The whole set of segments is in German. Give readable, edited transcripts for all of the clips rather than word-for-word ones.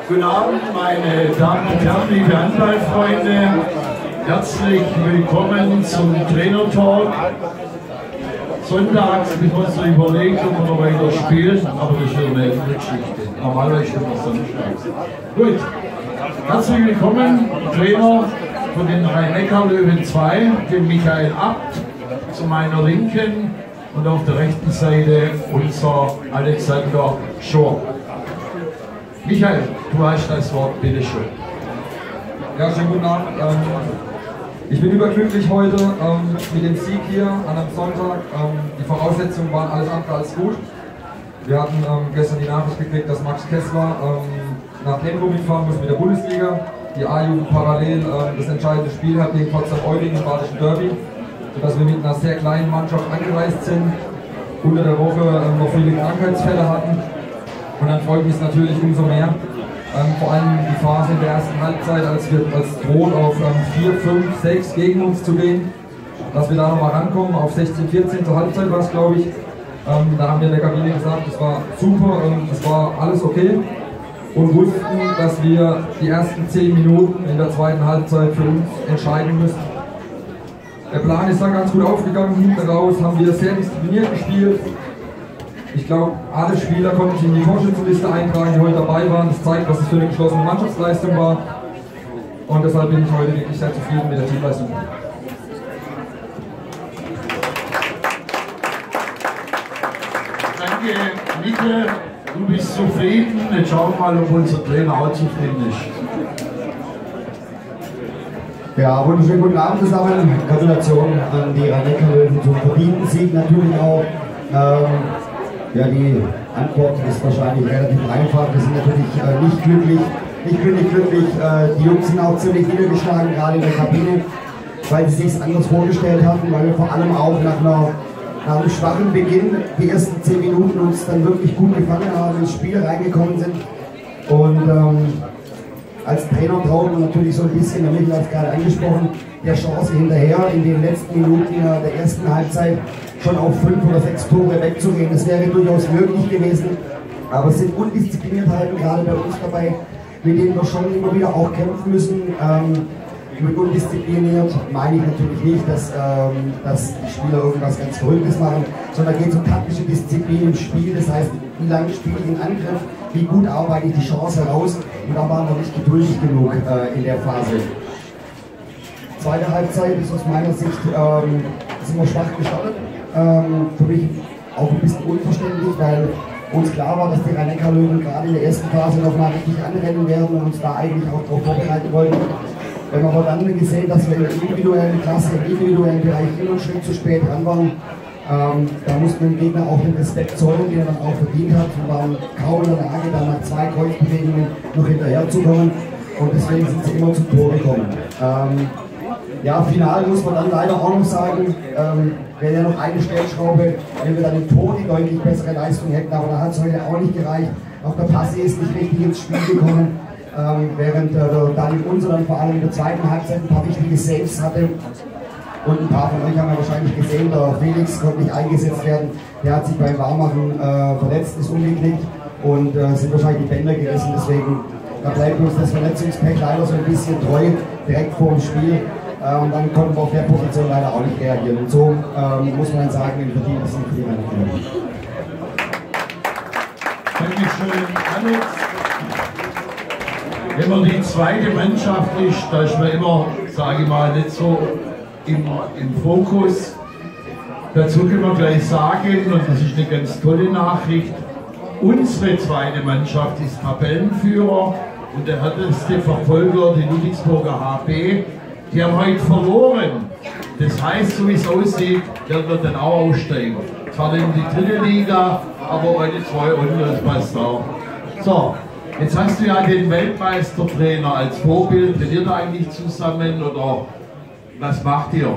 Guten Abend, meine Damen und Herren, liebe Handballfreunde. Herzlich willkommen zum Trainer-Talk. Sonntags müssen wir uns noch überlegen, ob wir noch weiter spielen, aber das ist ja eine Geschichte. Normalerweise spielen wir sonntags. Gut, herzlich willkommen, Trainer von den Rhein-Neckar-Löwen 2, den Michael Abt, zu meiner Linken und auf der rechten Seite unser Alexander Schor. Michael, du hast das Wort, bitteschön. Ja, schönen guten Abend. Ich bin überglücklich heute mit dem Sieg hier an einem Sonntag. Die Voraussetzungen waren alles andere als gut. Wir hatten gestern die Nachricht gekriegt, dass Max Kessler nach Lemgo mitfahren muss mit der Bundesliga. Die A-Jugend parallel das entscheidende Spiel hat gegen Potsdam-Euling im Badischen Derby, sodass wir mit einer sehr kleinen Mannschaft angereist sind, unter der Woche noch viele Krankheitsfälle hatten. Und dann freut mich es natürlich umso mehr, vor allem die Phase in der ersten Halbzeit, als droht auf 4, 5, 6 gegen uns zu gehen, dass wir da nochmal rankommen, auf 16, 14 zur Halbzeit war es, glaube ich. Da haben wir in der Kabine gesagt, es war super, es war alles okay und wussten, dass wir die ersten 10 Minuten in der zweiten Halbzeit für uns entscheiden müssen. Der Plan ist dann ganz gut aufgegangen, hinten raus haben wir sehr diszipliniert gespielt. Ich glaube, alle Spieler konnten sich in die Torschützenliste eintragen, die heute dabei waren. Das zeigt, was es für eine geschlossene Mannschaftsleistung war. Und deshalb bin ich heute wirklich sehr zufrieden mit der Teamleistung. Danke, Michael. Du bist zufrieden. Jetzt schauen wir mal, ob unser Trainer auch zufrieden ist. Ja, wunderschönen guten Abend zusammen. Gratulation an die Rhein-Neckar-Löwen zum verdienten Sieg natürlich auch. Ja, die Antwort ist wahrscheinlich relativ einfach. Wir sind natürlich nicht glücklich. Ich bin nicht glücklich. Die Jungs sind auch ziemlich niedergeschlagen, gerade in der Kabine, weil sie sich anders vorgestellt hatten, weil wir vor allem auch nach einem schwachen Beginn die ersten 10 Minuten uns dann wirklich gut gefangen haben, ins Spiel reingekommen sind. Und als Trainer trauen wir natürlich so ein bisschen, der Michael hat es gerade angesprochen, der Chance hinterher in den letzten Minuten der ersten Halbzeit schon auf 5 oder 6 Tore wegzugehen. Das wäre durchaus möglich gewesen, aber es sind Undiszipliniertheiten gerade bei uns dabei, mit denen wir schon immer wieder auch kämpfen müssen. Mit undiszipliniert meine ich natürlich nicht, dass die Spieler irgendwas ganz Verrücktes machen, sondern geht es um taktische Disziplin im Spiel. Das heißt, wie lange spiele ich in Angriff, wie gut arbeite ich die Chance heraus, und da waren wir nicht geduldig genug in der Phase. Zweite Halbzeit ist aus meiner Sicht sind wir schwach gestartet. Für mich auch ein bisschen unverständlich, weil uns klar war, dass die Rhein-Neckar-Löwen gerade in der ersten Phase nochmal richtig anrennen werden und uns da eigentlich auch darauf vorbereiten wollten. Wir haben aber dann gesehen, dass wir in der individuellen Klasse, im individuellen Bereich immer einen Schritt zu spät dran waren. Da mussten wir dem Gegner auch den Respekt zollen, den er dann auch verdient hat, und waren kaum in der Lage, dann nach 2 Kreuzbewegungen noch hinterher zu kommen, und deswegen sind sie immer zum Tor gekommen. Ja, final muss man dann leider auch noch sagen, wäre ja noch eine Stellschraube, wenn wir dann im Tor die deutlich bessere Leistung hätten, aber da hat es heute auch nicht gereicht. Auch der Passi ist nicht richtig ins Spiel gekommen, während Daniel Unser dann vor allem in der zweiten Halbzeit ein paar wichtige Saves hatte. Und ein paar von euch haben ja wahrscheinlich gesehen, der Felix konnte nicht eingesetzt werden. Der hat sich beim Warmmachen verletzt, ist umgeknickt und sind wahrscheinlich die Bänder gerissen. Deswegen da bleibt uns das Verletzungspech leider so ein bisschen treu, direkt vor dem Spiel. Und dann konnten wir auf der Position leider auch nicht reagieren. Und so muss man dann sagen, wir verdienen das nicht für die Männer. Dankeschön, Alex. Wenn man die zweite Mannschaft ist, da ist man immer, sage ich mal, nicht so im Fokus. Dazu können wir gleich sagen, und das ist eine ganz tolle Nachricht, unsere zweite Mannschaft ist Tabellenführer und der härteste Verfolger, die Ludwigsburger HB, die haben heute verloren. Das heißt, so wie es aussieht, werden wir dann auch aussteigen. Zwar in die dritte Liga, aber heute 2 unten, das passt auch. So, jetzt hast du ja den Weltmeistertrainer als Vorbild. Trainiert ihr eigentlich zusammen oder was macht ihr?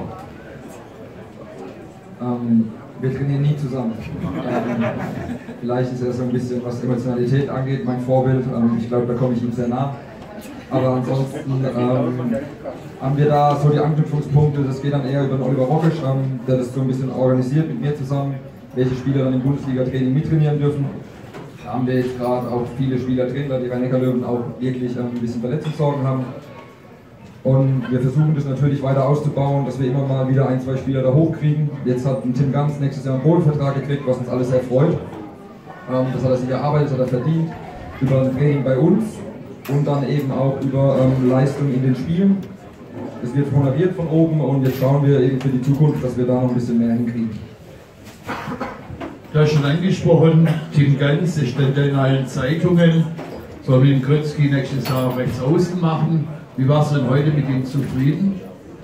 Wir trainieren nie zusammen. Vielleicht ist er so ein bisschen, was Emotionalität angeht, mein Vorbild. Ich glaube, da komme ich ihm sehr nah. Aber ansonsten haben wir da so die Anknüpfungspunkte. Das geht dann eher über den Oliver Rockisch, der das so ein bisschen organisiert mit mir zusammen, welche Spieler dann im Bundesliga-Training mittrainieren dürfen. haben wir jetzt gerade auch viele Spieler drin, da die Rhein-Neckar-Löwen auch wirklich ein bisschen Verletzungssorgen haben. Und wir versuchen das natürlich weiter auszubauen, dass wir immer mal wieder ein, zwei Spieler da hochkriegen. Jetzt hat Tim Ganz nächstes Jahr einen Profivertrag gekriegt, was uns alles sehr freut. Das hat er sich erarbeitet, das hat er verdient, über ein Training bei uns und dann eben auch über Leistung in den Spielen. Es wird honoriert von oben und jetzt schauen wir eben für die Zukunft, dass wir da noch ein bisschen mehr hinkriegen. Du hast schon angesprochen, Tim Ganz ist dann in allen Zeitungen, soll mit dem Krötzky nächstes Jahr rechts außen machen. Wie warst du denn heute mit ihm zufrieden?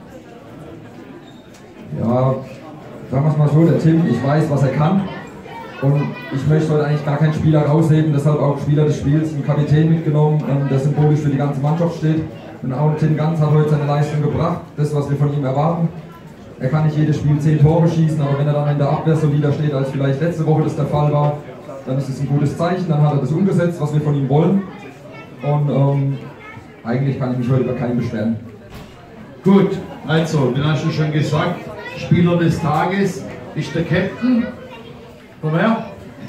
Ja, sagen wir es mal so, der Tim, ich weiß, was er kann. Und ich möchte heute eigentlich gar keinen Spieler rausheben, deshalb auch Spieler des Spiels, einen Kapitän mitgenommen, der symbolisch für die ganze Mannschaft steht. Und auch Tim Ganz hat heute seine Leistung gebracht, das, was wir von ihm erwarten. Er kann nicht jedes Spiel 10 Tore schießen, aber wenn er dann in der Abwehr solider steht, als vielleicht letzte Woche das der Fall war, dann ist es ein gutes Zeichen, dann hat er das umgesetzt, was wir von ihm wollen. Und eigentlich kann ich mich heute über keinen beschweren. Gut, also, dann hast du schon gesagt, Spieler des Tages ist der Captain. Komm her.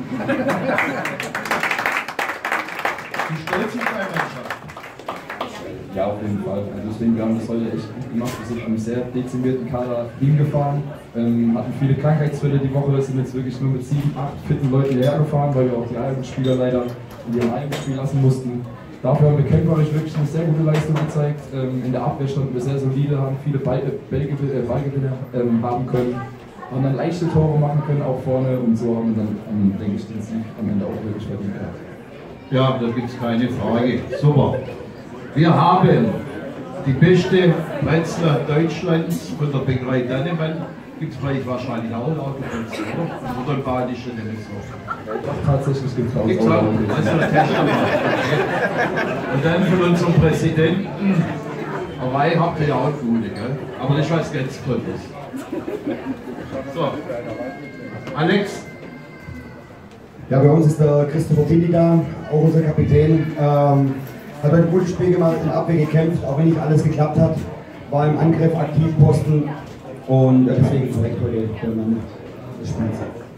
Wie stolz ist deine Mannschaft? Ja, auf jeden Fall. Also deswegen, wir haben das heute echt gut gemacht. Wir sind mit einem sehr dezimierten Kader hingefahren, hatten viele Krankheitsfälle die Woche, sind jetzt wirklich nur mit 7, 8 fitten Leuten hierher gefahren, weil wir auch die eigenen Spieler leider in ihrem eigenen Spiel lassen mussten. Dafür haben wir kämpferisch wirklich eine sehr gute Leistung gezeigt. In der Abwehr standen wir sehr solide, haben viele Ballgewinne haben können, haben dann leichte Tore machen können auch vorne und so haben wir dann, denke ich, den Sieg am Ende auch wirklich verdient gehabt. Ja, da gibt es keine Frage. Super. Wir haben die beste Brenzler Deutschlands von der Bäckerei Dannemann. Gibt es vielleicht wahrscheinlich auch Lauterbrezel, oder ein badische Nemeshof? Doch, tatsächlich gibt es auch. Gibt's auch. Also der Tester war. Und dann von unserem Präsidenten, Hawaii habt ihr ja auch gute, gell? Aber das ist was ganz Tolles. So, Alex. Ja, bei uns ist der Christopher Tindi da, auch unser Kapitän. Hat ein gutes Spiel gemacht, in Abwehr gekämpft, auch wenn nicht alles geklappt hat. War im Angriff aktiv, Posten und deswegen korrekt heute der Mann des Spiels.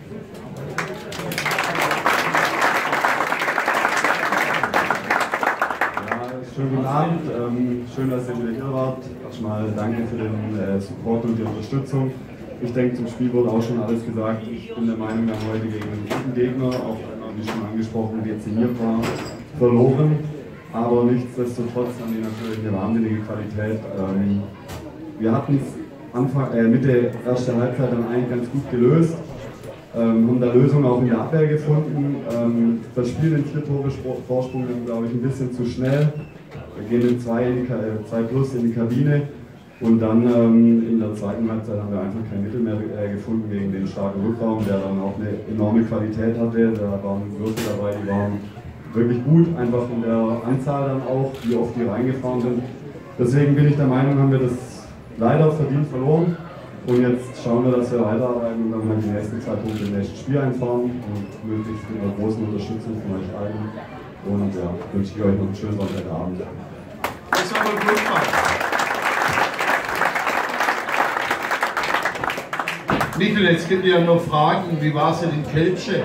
Schönen guten Abend, schön, dass ihr wieder hier wart. Erstmal danke für den Support und die Unterstützung. Ich denke, zum Spiel wurde auch schon alles gesagt. Ich bin der Meinung, wir haben heute gegen einen guten Gegner, auch wie schon angesprochen, dezimiert war, verloren. Aber nichtsdestotrotz haben die natürlich eine wahnsinnige Qualität. Wir hatten es Mitte erster Halbzeit dann eigentlich ganz gut gelöst. Haben da Lösungen auch in der Abwehr gefunden. Das Spiel in 4 Tore Vorsprung ist, glaube ich, ein bisschen zu schnell. Wir gehen in 2 plus in die Kabine und dann in der zweiten Halbzeit haben wir einfach kein Mittel mehr gefunden gegen den starken Rückraum, der dann auch eine enorme Qualität hatte. Da waren Würfe dabei, die waren wirklich gut, einfach in der Anzahl dann auch, wie oft die reingefahren sind. Deswegen bin ich der Meinung, haben wir das leider verdient verloren. Und jetzt schauen wir, dass wir weiterarbeiten und dann mal die nächsten 2 Punkte im nächsten Spiel einfahren und möglichst mit einer großen Unterstützung von euch allen. Und ja, wünsche ich euch noch einen schönen Sonntagabend. Das war mal gut gemacht. Michael, jetzt gibt es ja noch Fragen. Wie war es denn in Keltsche?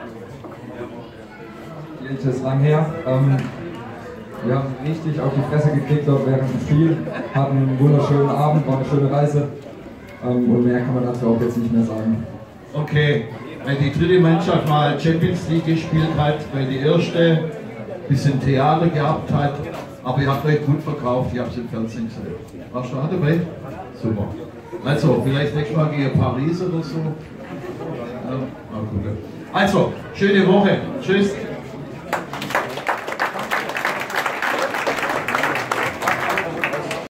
Keltsche ist lang her. Wir haben richtig auf die Fresse gekriegt dort während dem Spiel. Hatten einen wunderschönen Abend, war eine schöne Reise. Und mehr kann man dazu auch jetzt nicht mehr sagen. Okay, weil die dritte Mannschaft mal Champions League gespielt hat, weil die erste ein bisschen Theater gehabt hat, aber ihr habt euch gut verkauft, ich habe es im Fernsehen gesehen. Warst du da dabei? Super. Also, vielleicht nächstes Mal gegen Paris oder so. Also, schöne Woche. Tschüss.